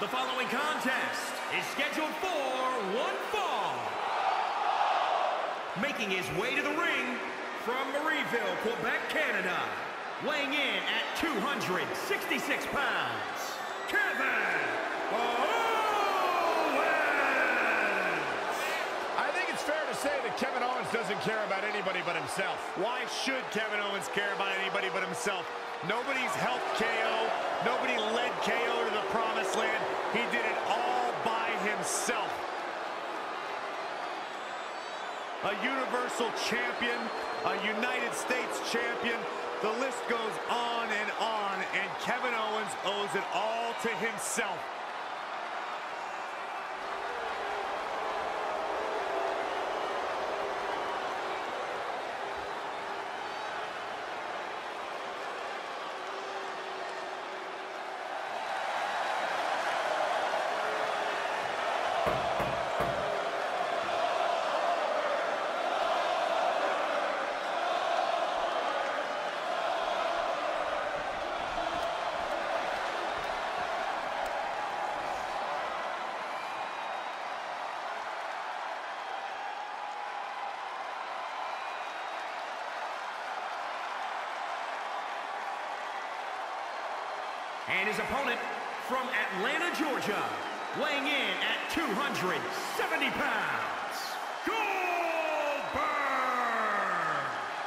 The following contest is scheduled for one fall. Making his way to the ring from Marieville, Quebec, Canada, weighing in at 266 pounds, Kevin Owens! I think it's fair to say that Kevin Owens doesn't care about anybody but himself. Why should Kevin Owens care about anybody but himself? Nobody's helped KO. Nobody led KO to the promised land. He did it all by himself. A Universal Champion, a United States Champion. The list goes on, and Kevin Owens owes it all to himself. And his opponent from Atlanta, Georgia, weighing in at 270 pounds, Goldberg!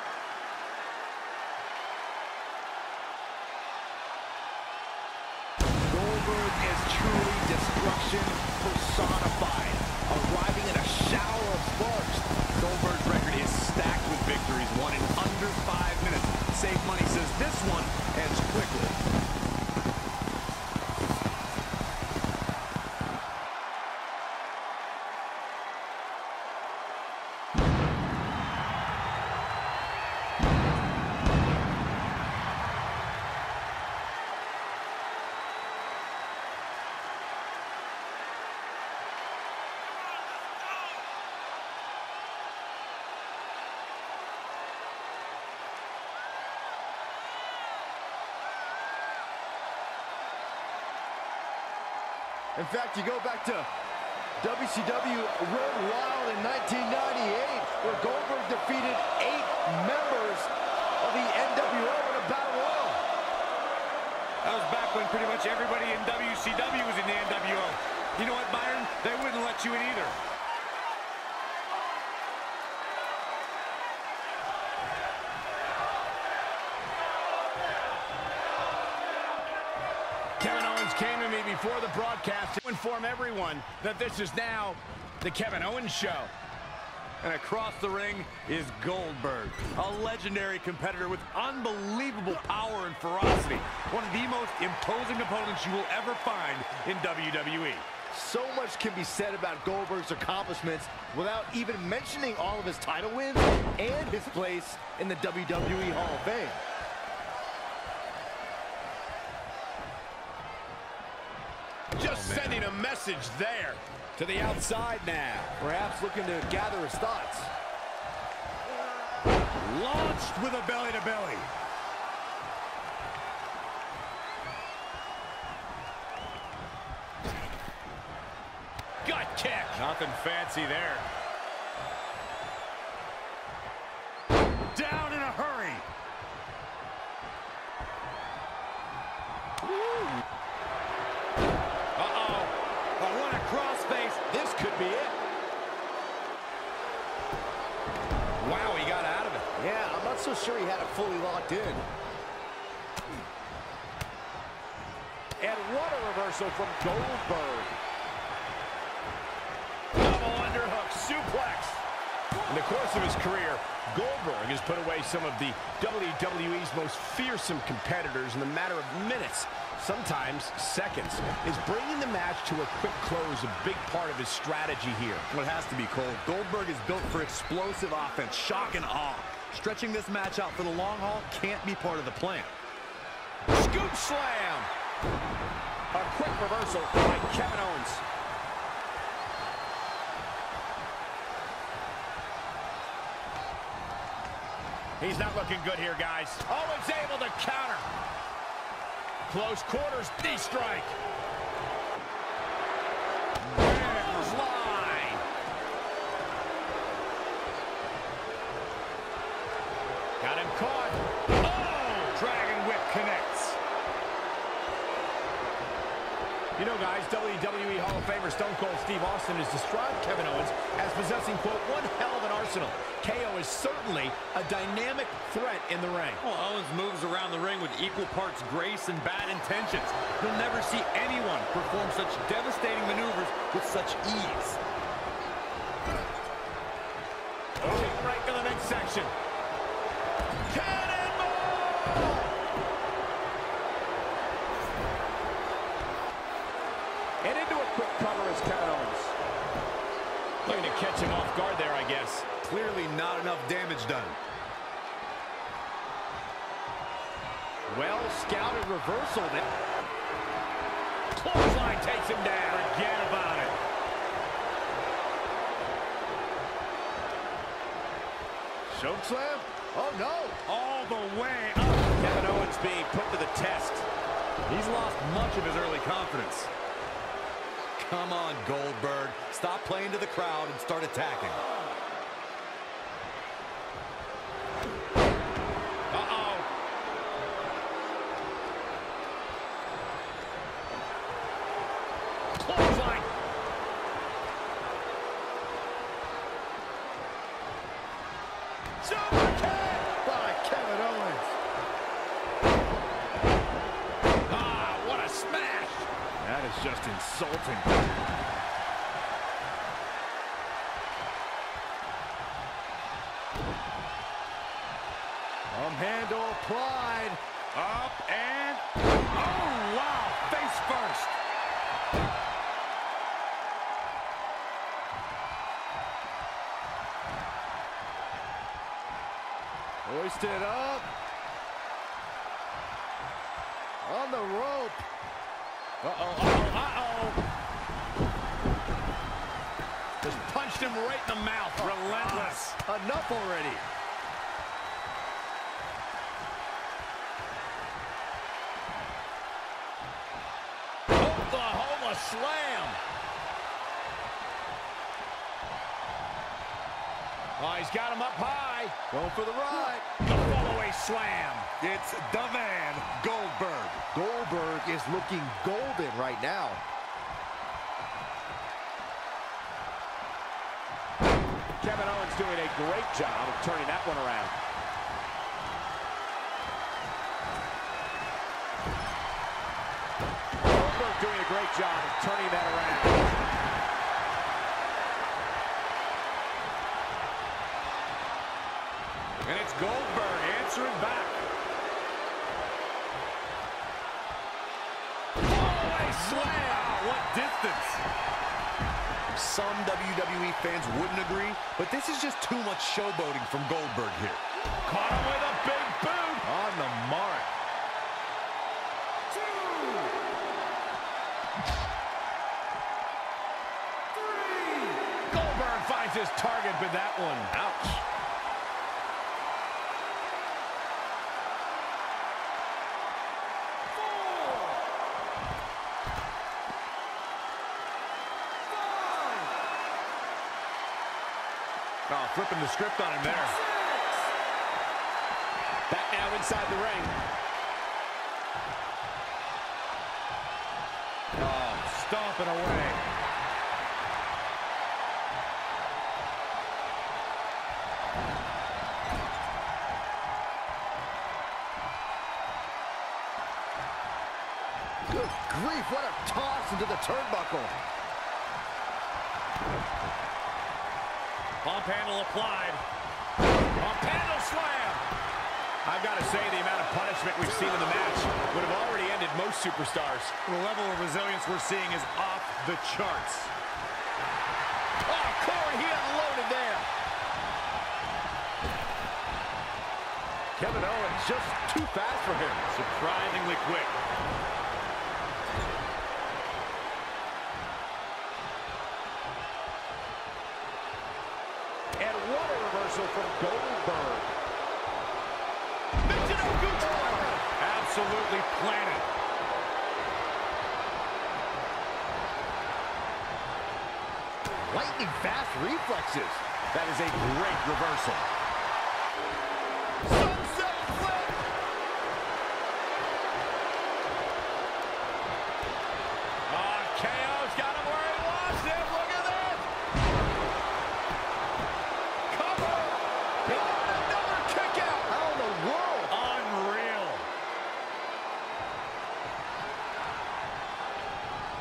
Goldberg is truly destruction personified, arriving in a shower of sparks. Goldberg's record is stacked with victories, won in under 5 minutes. Save Money says this one ends quickly. In fact, you go back to WCW Road Wild in 1998, where Goldberg defeated 8 members of the NWO in a battle royal. That was back when pretty much everybody in WCW was in the NWO. You know what, Byron? They wouldn't let you in either. Kevin Owens came to me before the broadcast to inform everyone that this is now the Kevin Owens Show. And across the ring is Goldberg, a legendary competitor with unbelievable power and ferocity. One of the most imposing opponents you will ever find in WWE. So much can be said about Goldberg's accomplishments without even mentioning all of his title wins and his place in the WWE Hall of Fame. Just sending a message there. To the outside now. Perhaps looking to gather his thoughts. Launched with a belly-to-belly. Gut kick. Nothing fancy there. Down in a hurry. What a crossface. This could be it. Wow, he got out of it. Yeah, I'm not so sure he had it fully locked in. And what a reversal from Goldberg. Double underhook suplex. In the course of his career, Goldberg has put away some of the WWE's most fearsome competitors in the matter of minutes, sometimes seconds. Is bringing the match to a quick close a big part of his strategy here? Well, it has to be, Cole. Goldberg is built for explosive offense, shock and awe. Stretching this match out for the long haul can't be part of the plan. Scoop slam. A quick reversal by Kevin Owens. He's not looking good here, guys. Owens able to counter. Close quarters, knee strike. caught. Oh! Dragon Whip connects. You know, guys, WWE Hall of Famer Stone Cold Steve Austin has described Kevin Owens as possessing, quote, one hell of an arsenal. KO is certainly a dynamic threat in the ring. Well, Owens moves around the ring with equal parts grace and bad intentions. You'll never see anyone perform such devastating maneuvers with such ease. Right to the midsection. Cannonball! And into a quick cover is Kevin Owens. Looking to catch him off guard there, I guess. Clearly not enough damage done. Well scouted reversal there. Clothesline takes him down. Forget about it. Chokeslam? Oh, no. All the way up. Kevin Owens being put to the test. He's lost much of his early confidence. Come on, Goldberg. Stop playing to the crowd and start attacking. Uh-oh. Clothesline. Super kick by Kevin Owens. Ah, what a smash. That is just insulting. Handle applied. Up and... Oh, wow. Face first. Hoisted up. On the rope. Uh-oh, uh-oh, uh-oh. Just punched him right in the mouth. Relentless. Enough already. Oklahoma slam. Oh, he's got him up high. Going for the ride. The fall-away slam. It's the man, Goldberg. Goldberg is looking golden right now. Kevin Owens doing a great job of turning that one around. Goldberg doing a great job of turning that around. And it's Goldberg answering back. Fallaway slam. Wow, what distance. Some WWE fans wouldn't agree, but this is just too much showboating from Goldberg here. Caught him with a big boot. On the mark. Goldberg finds his target with that one. Ouch. Oh, flipping the script on him there. Back now inside the ring. Oh, stomping away. Good grief, what a toss into the turnbuckle. Pump handle applied. Pump handle slam. I've got to say, the amount of punishment we've seen in the match would have already ended most superstars. The level of resilience we're seeing is off the charts. Oh, Corey, he unloaded there. Kevin Owens just too fast for him. Surprisingly quick. And what a reversal from Goldberg. Absolutely planted. Lightning fast reflexes. That is a great reversal. Sunset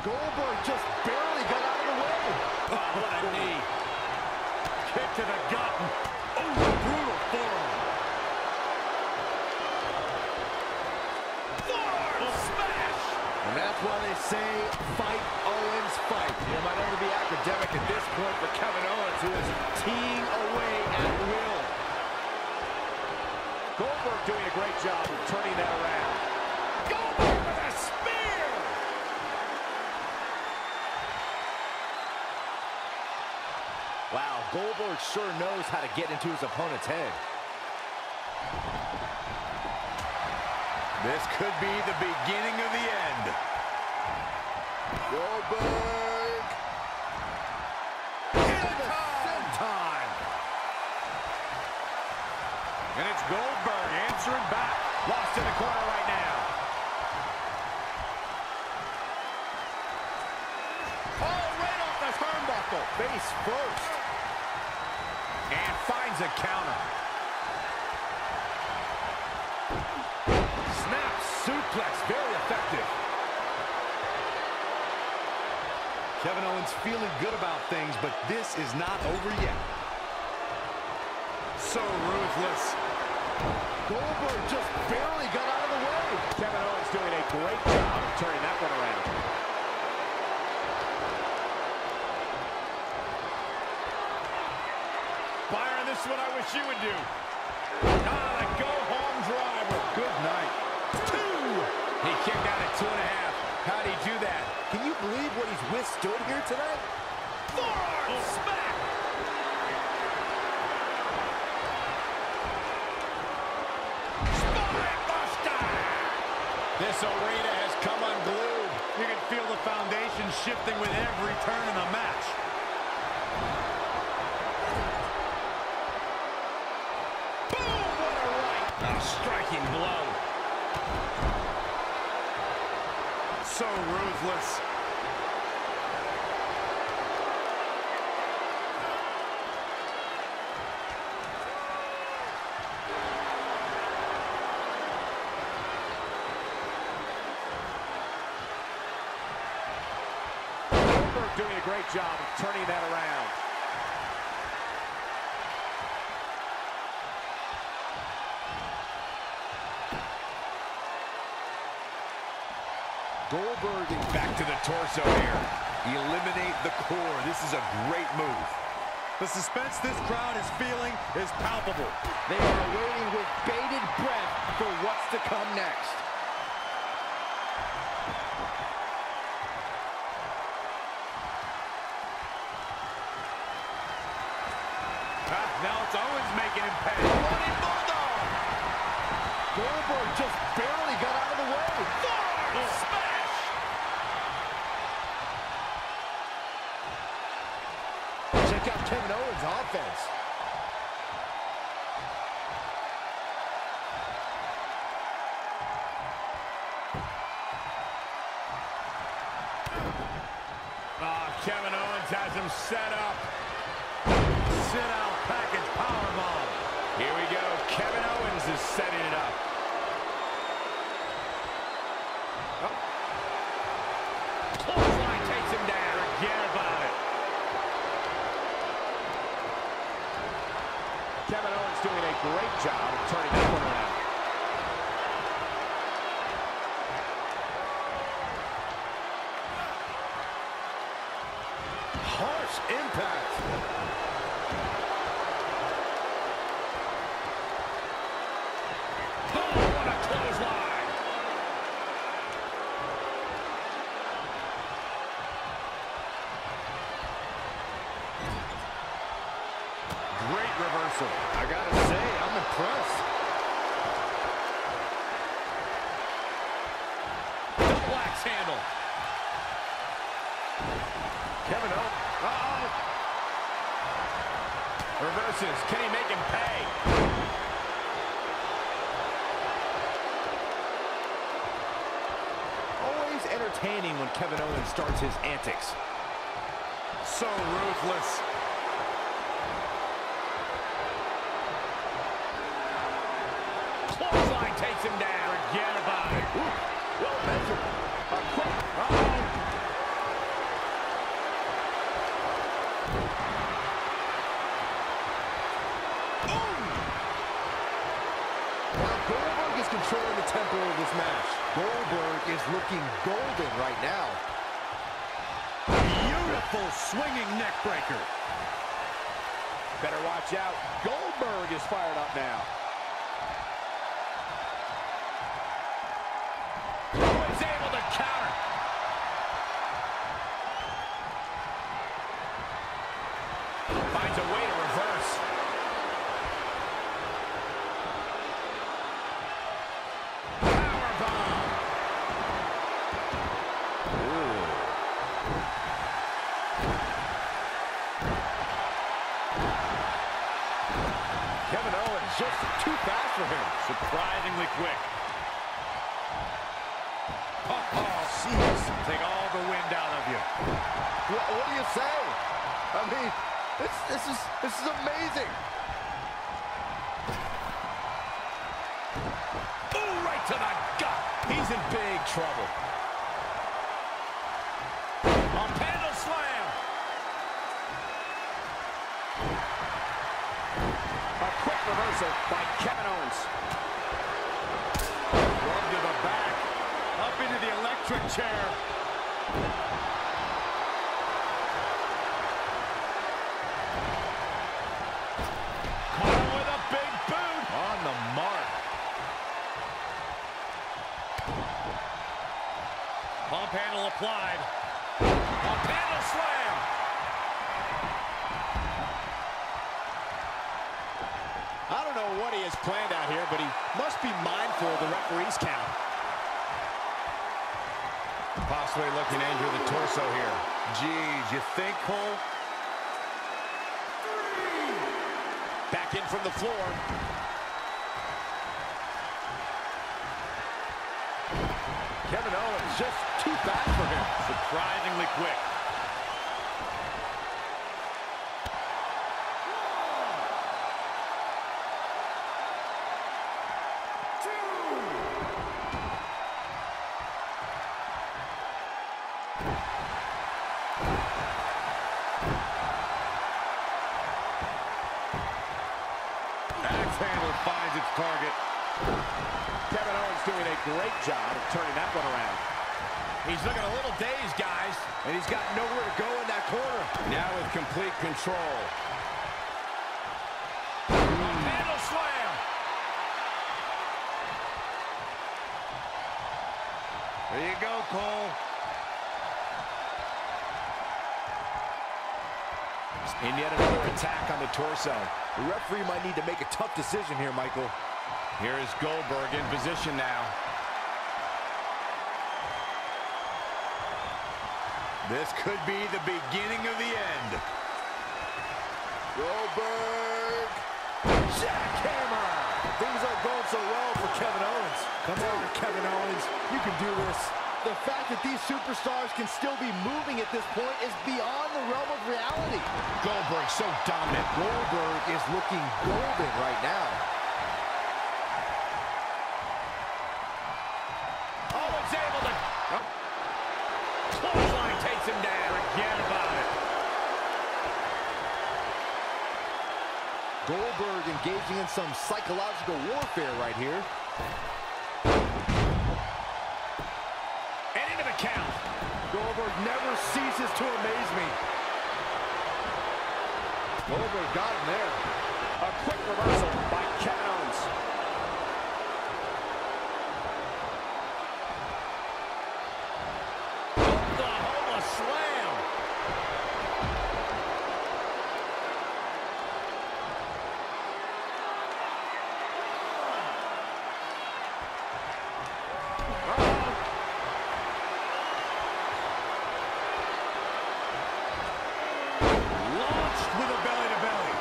Goldberg just barely got out of the way. Oh, what a knee. Kick to the gut. Oh, brutal forearm. Forearm smash. And that's why they say, fight Owens, fight. It might only be academic at this point for Kevin Owens, who is teeing away at will. Goldberg doing a great job of turning that around. Goldberg with a spear. Wow, Goldberg sure knows how to get into his opponent's head. This could be the beginning of the end. Goldberg. Time. And it's Goldberg answering back. Lost in the corner right now. Oh, right off the turnbuckle. Face first. And finds a counter. Snap suplex, very effective. Kevin Owens feeling good about things, but this is not over yet. So ruthless. Goldberg just barely got out of the way. Kevin Owens doing a great job of turning that one around. Byron, this is what I wish you would do. Ah, the go-home driver. Good night. 2. He kicked out at 2.5. How'd he do that? Can you believe what he's withstood here tonight? Forearm smack. Spinebuster. This arena has come unglued. You can feel the foundation shifting with every turn in the match. Boom! What a right. A striking blow. So ruthless. Goldberg doing a great job of turning that around. Goldberg back to the torso here. Eliminate the core. This is a great move. The suspense this crowd is feeling is palpable. They are waiting with bated breath for what's to come next. Now it's Owens making him pay. Running Bulldog. Goldberg just barely got out of the way. Forearm smash. Check out Kevin Owens' offense. Kevin Owens has him set up. Sit-out package powerbomb. Here we go. Kevin Owens is setting it up. Clothesline takes him down. Forget about it. Kevin Owens doing a great job of turning that one around. Harsh impact. Oh, what a clothesline. Great reversal. I gotta say, I'm impressed. Double axe handle. Kevin Owens. Uh-oh. Reverses. Can he make him pay? Always entertaining when Kevin Owens starts his antics. So ruthless. Clothesline takes him down. Forget about it. Well measured. Uh-oh. the tempo of this match. Goldberg is looking golden right now. Beautiful swinging neck breaker. Better watch out. Goldberg is fired up now. Owens able to counter. Finds a way to reverse. Powerbomb. Kevin Owens just too fast for him. Surprisingly quick. Oh, jeez. Take all the wind out of you. What do you say? I mean, this is amazing. Ooh, right to the gut. He's in big trouble. A panel slam. A quick reversal by Kevin Owens. Rub to the back. Up into the electric chair. Caught with a big boot. On the mark. Pump handle applied. A panel slam. I don't know what he has planned out here, but he must be mindful of the referee's count. Possibly looking to injure the torso here. Geez, you think, Cole? Back in from the floor. Kevin Owens just too fast for him. Surprisingly quick. Axe handle finds its target. Kevin Owens doing a great job of turning that one around. He's looking a little dazed, guys. And he's got nowhere to go in that corner. Now with complete control. A panel slam. There you go, Cole. And yet another attack on the torso. The referee might need to make a tough decision here, Michael. Here is Goldberg in position now. This could be the beginning of the end. Goldberg. Jackhammer. Things aren't going so well for Kevin Owens. Come on, Kevin Owens. You can do this. The fact that these superstars can still be moving at this point is beyond the realm of reality. Goldberg so dominant. Goldberg is looking golden right now. Owens able to... Clothesline takes him down. Forget about it. Goldberg engaging in some psychological warfare right here. And into the count. Goldberg never ceases to amaze me. Goldberg got him there. A quick reversal by Kevin Owens. Oklahoma slam. Launched with a belly-to-belly.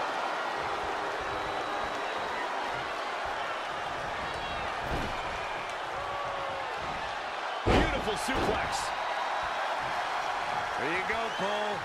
Beautiful suplex. There you go, Cole.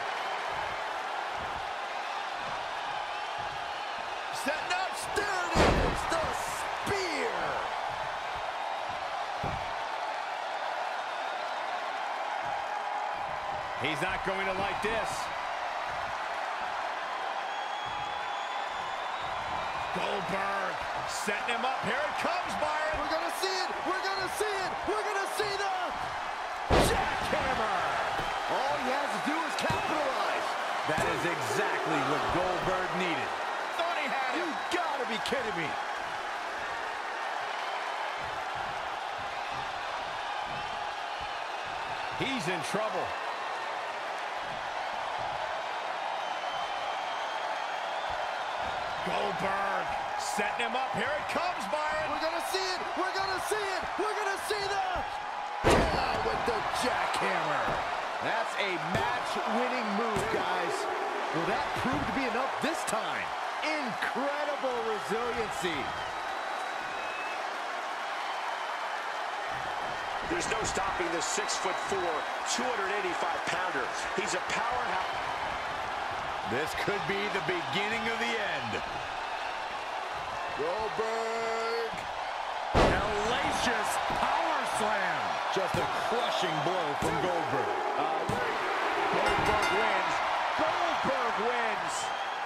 Setting up, there it is, the spear. He's not going to like this. Goldberg Setting him up. Here it comes, Byron. We're going to see it. We're going to see it. We're going to see the jackhammer. All he has to do is capitalize. That is exactly what Goldberg needed. Thought he had it. You got to be kidding me. He's in trouble. Goldberg setting him up. Here it comes, Byron. We're going to see it. We're going to see it. We're going to see the down with the jackhammer. That's a match-winning move, guys. Will that prove to be enough this time? Incredible resiliency. There's no stopping this 6'4", 285-pounder. He's a powerhouse. This could be the beginning of the end. Goldberg. Hellacious power slam. Just a crushing blow from Goldberg. Goldberg wins. Goldberg wins.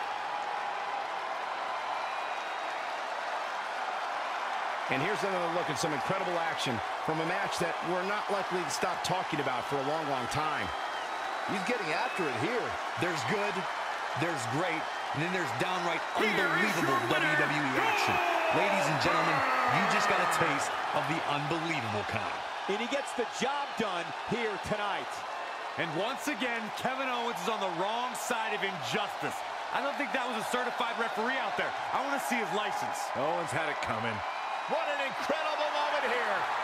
And here's another look at some incredible action from a match that we're not likely to stop talking about for a long, long time. He's getting after it here. There's good, there's great, and then there's downright unbelievable WWE action. Ladies and gentlemen, you just got a taste of the unbelievable kind. And he gets the job done here tonight. And once again, Kevin Owens is on the wrong side of injustice. I don't think that was a certified referee out there. I want to see his license. Owens had it coming. What an incredible moment here.